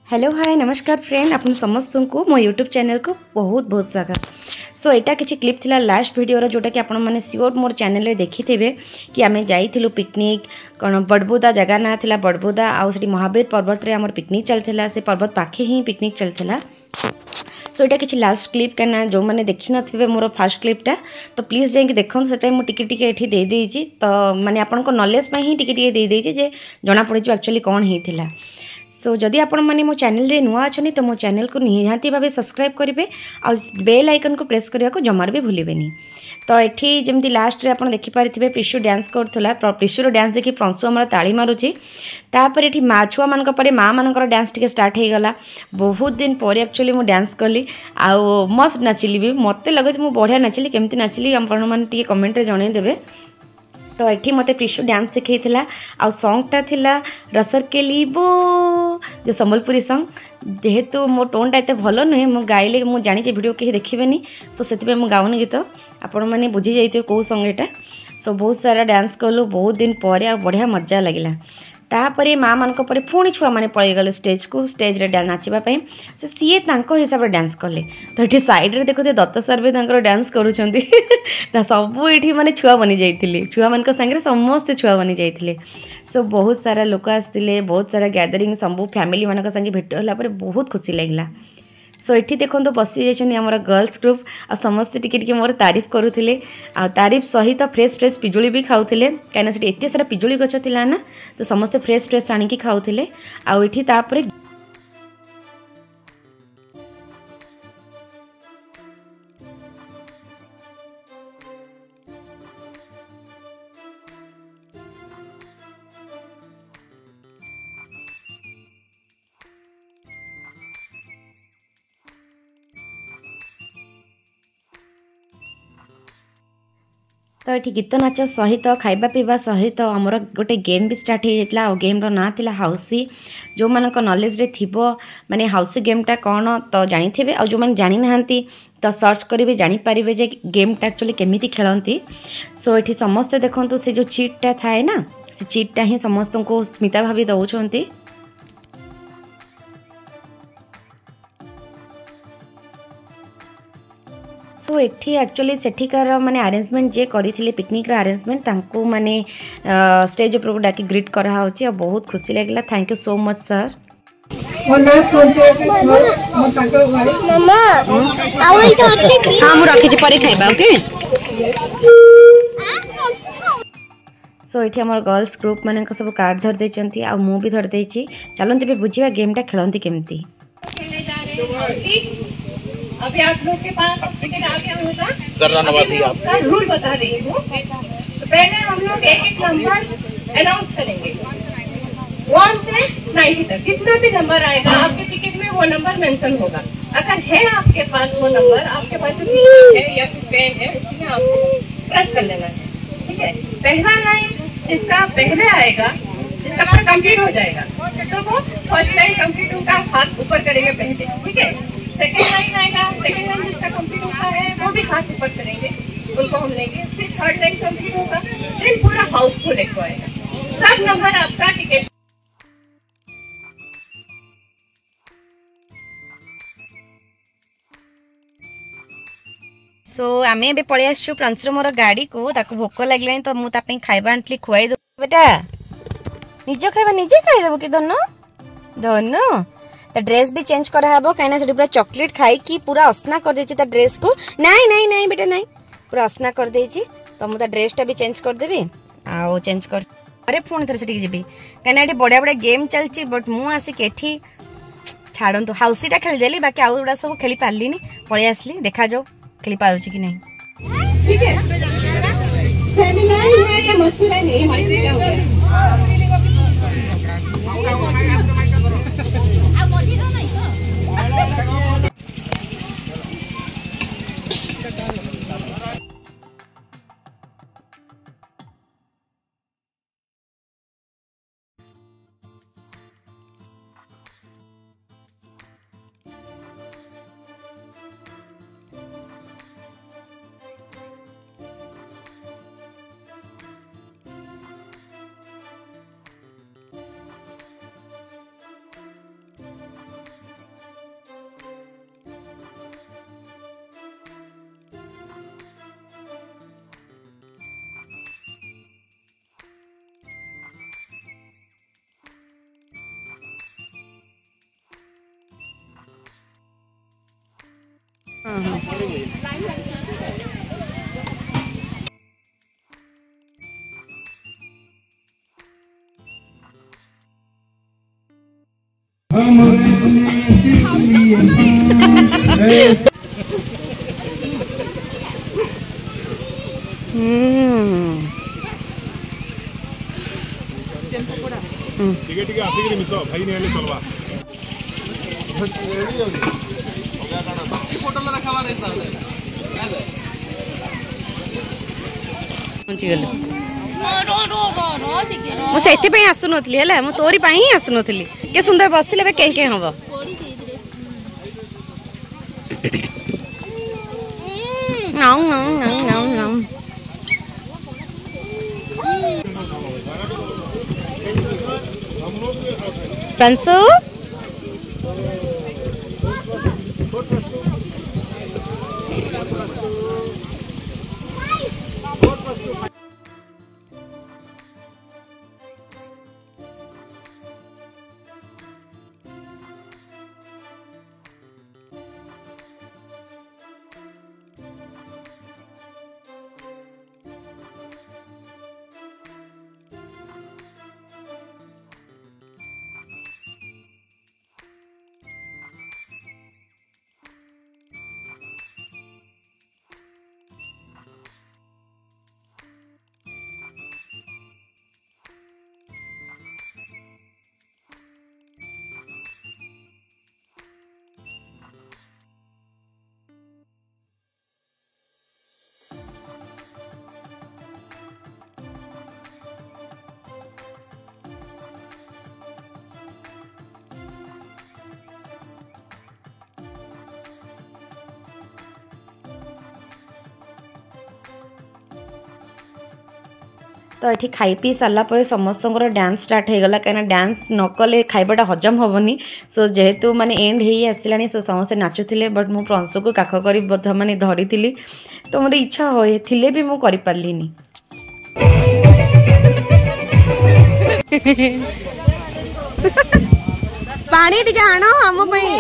Hello hi नमस्कार friend आपन समस्त को मो यूट्यूब चैनल को बहुत बहुत स्वागत। सो एटा किसी क्लिप थिला लास्ट वीडियो जोटा कि आपण माने सियोर मोर चैनल रे देखि थेबे कि आमे जाइथिलु पिकनिक कौन बड़बुदा जगह ना थिला बड़बुदा आउ सेठी महावीर पर्वत रे हमर पिकनिक चलथिला से पर्वत पाखे ही पिकनिक चलथिला। सो एटा किसी लास्ट क्लिप कहना जो मैंने देखी नथिबे मोर फर्स्ट क्लिपटा तो प्लीज जाइए देखो से मुझे टिके टिके एठी दे देइछि तो माने आपनको नॉलेज पे ही टिके टिके दे देइछि जे जना पड़ि एक्चुअली कौन हेतिला। सो जदि आपण माने मो चैनल रे नुआ अछनी तो मो चैनल को निहाती भाबे सब्सक्राइब करेंगे आ बेल आइकन को प्रेस करने को जमार भी भूलें। तो ये जमी लास्ट रे आपण देखि पारिथिबे प्रिशु डांस करथला प्रिशुर डांस देखि प्रंशु हमर ताली मारुछि तापर एठी मा छुआ मानक परे माँ मानकर डांस टिके स्टार्ट हो गला। बहुत दिन पर एक्चुअली मु डांस कली आ मस्त नाचिली भी मते लगे मु बढ़िया नाचिली केमती नाचिली आपण माने टिके कमेंट रे जणाई देबे। तो ये मत प्रिशु डांस शिखा आ सॉन्गटा थिला रसर के लीबो जो संबलपुरी सॉन्ग जेहेतु मो टोनटा एत भल नुहे मु गाइले मु जानी वीडियो कहीं देखिए सो से मु गाउनी गीत आपण मैंने बुझी जाइए कौ सॉन्ग एटा। सो बहुत सारा डांस कलु बहुत दिन पर आ बढ़िया मजा लगिला। तापर माँ मानक परे पुणी छुआ मैंने पलि गले स्टेज को स्टेज रे नाचिबापी से सीए हिसाब से डांस कले। तो ये सैड्रे देखुते दत्त सर भी डांस करुँच सब ये माने छुआ बनी जाइए छुआ मान सागर समस्ते छुआ बनी जाइए। सो बहुत सारा लोक आसते बहुत सारा गैदरिंग सब फैमिली मान संगे भेट होला बहुत खुशी लगिला। सो ये देखो बसी जाइए गर्ल्स ग्रुप आ समस्ते टिके मोर तारीफ करुले आ तारीफ सहित फ्रेश फ्रेश पिजुली भी खाऊले कहीं एत सारा पिजुली गच थी ना तो समस्ते फ्रेश फ्रेश आनिकी खाऊले आपर। तो ये गीत नाच सहित खाइबा पीवा सहित आमर गोटे गेम भी स्टार्ट हो जाता और गेम ना थिला हाउसी जो मान नॉलेज रे थिबो माने हाउसी गेमटा कौन तो जानी थे और जो मैंने जानी ना तो सर्च करेंगे जानीपारे जे गेमटा एक्चुअली केमिति खेलती। सो ये समस्ते देखो से जो चीटटा थाए ना से चीटटा ही समस्त को स्मिता भाभी दौरान। सो एठी एक्चुअली सेठिकार माने अरेंजमेंट जे करिथिले पिकनिक रा अरेंजमेंट तांको माने स्टेज ऊपर को डाकी ग्रीट करा होची और बहुत खुशी लागला। Thank you so much sir. मामा आउ तो अच्छे हां मु रखी छी परे खाइबा ओके। सो ये आम गर्ल्स ग्रुप मान सब कार्ड धर देती आ मु भी धर देती चलते बुझा गेमटा खेलती केमती। अभी आप लोग के पास टिकट आ गया होगा आपका रूल बता रही हूँ। तो पहले हम लोग एक एक नंबर अनाउंस करेंगे 1 से 90 तक कितना भी नंबर आएगा आपके टिकट में वो नंबर मेंशन होगा। अगर है आपके पास वो नंबर आपके पास जो है या फिर पेन है उसमें आपको प्रेस कर लेना है। ठीक है पहला लाइन जिसका पहले आएगा जिसका पूरा कंप्लीट हो जाएगा तो वो फर्स्ट लाइन कंप्लीट होगा हाथ ऊपर करेंगे पहले। ठीक है सेकेंड लाइन आएगा सेकेंड लाइन जिसका कंप्लीट होता है वो भी हाथ ऊपर करेंगे उनको हम लेंगे। फिर थर्ड लाइन कंप्लीट होगा फिर पूरा हाउस को लेकर आएगा सब नंबर आपका टिकट। सो आम ए पलि आसु प्रंशुर मोर गाड़ी को ताको भोक लगे तो मुझे खाइबा आनी खुआई दे बेटा निज खाइबा निजे खाईदेव कि दोनों दोनों तो ड्रेस भी चेंज कराब कहीं पूरा चॉकलेट खाई कि पूरा असना कर देछि ड्रेस को नाई नाई नाई बेटा नाई पूरा असना कर देछि तो मुझे ड्रेसटा भी चेंज करदेवी आ चेंज कर अरे पुणी थे से जी कहीं बढ़िया बढ़िया गेम चलती बट मु आसिक एठी छाड़ू हाउसीटा खेलीदेली बाकी आउ गुड़ा सब खेली पार्ली पलि आसली देखा जाओ खेली पारुछि कि नहीं। ठीक है फेमिनाइन है या मस्कुलाइन है हमारी क्या हो गया टिके टिके आसिक मिस भाई नहीं चलवा मुझे आसुनी है मुझे तोरी ही आसुनी के सुंदर बस के हम प्रिंसू तो ये खाई पी सारापर समस्त डांस स्टार्ट हो गला कहीं डांस न कले खाइबाटा हजम हेनी सो जेहेतु माने एंड हो आसला सो समस्ते नाचुले बट मु प्रंश को काख कर माने धरी तो मोर इच्छा होते भी मुझे कर पार्लिनी पानी टिके आण आम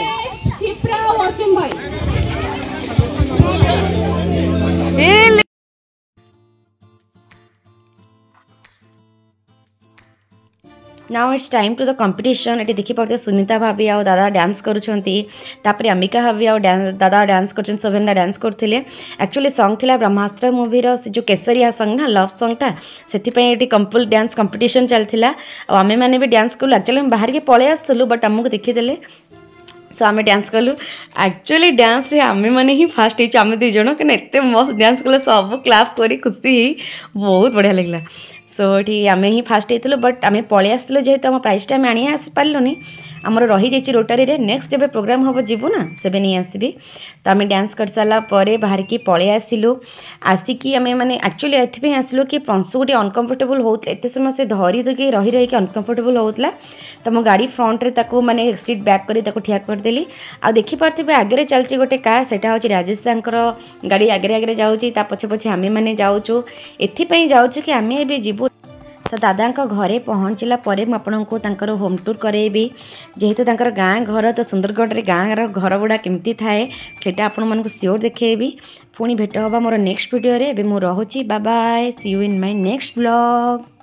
now it's time to the competition. ये देखिपे सुनीता भाभी आ दादा डांस करुँच अम्बिका भाभी आ दादा डांस कर शोभेंदा डांस करते। एक्चुअली सॉन्ग थिला ब्रह्मास्त्र मूवीर से जो केसरिया सॉन्ग ना लव सॉन्गटा से कंपल डांस कंपटीशन चलता आम मैंने भी डांस कलु। एक्चुअली बाहर के पलि आसलु बट आमको देखीदे सो आम डांस कलु। एक्चुअली डांस रे आम मैंने ही फास्ट हो आम दुई जन क्या एत मस्त डांस कल सब क्लाप कर खुशी बहुत बढ़िया लगला। सो ये आम ही फास्ट होती बट आम पलि आसलु जेहेतु आम प्राइजटा आम आनी आस पार्लुनी आमर रही जाइए रोटारी रे नेक्स्ट जब प्रोग्राम हम जीवु ना सेबे नहीं आसबी। तो आम डांस कर सारा पर बाहर की पलि आसिलु आसिकी आम मैंने एक्चुअली एथि आसिलु कि पंशु गोटे अनकम्फर्टेबल होता एत समय से धरी देके रही रही अनकम्फर्टेबल होता तो मो गाड़ी फ्रंट रे ताको माने सीट बैक करी ताको ठिया करदेली। आ देखि पारथिबे आगे चलची गोटे कार सेटा होची राजेश तांकर गाड़ी आगे आगे जाउची ता पछे पछे आमे माने जाउचो एथि पई जाउचो कि आमे एबे जीवु। तो दादा घरे पहुँचला मुझे होम टूर करेबी जेहेतु तांकर गाँ घर तो सुंदरगढ़ रे गाँव घर गुड़ा केमती थाए सेटा आपण मानक सियोर देखेबी। पुणी भेट होबा मोर नेक्स्ट वीडियो रे। एबे मु रहूची bye bye see you in my next blog.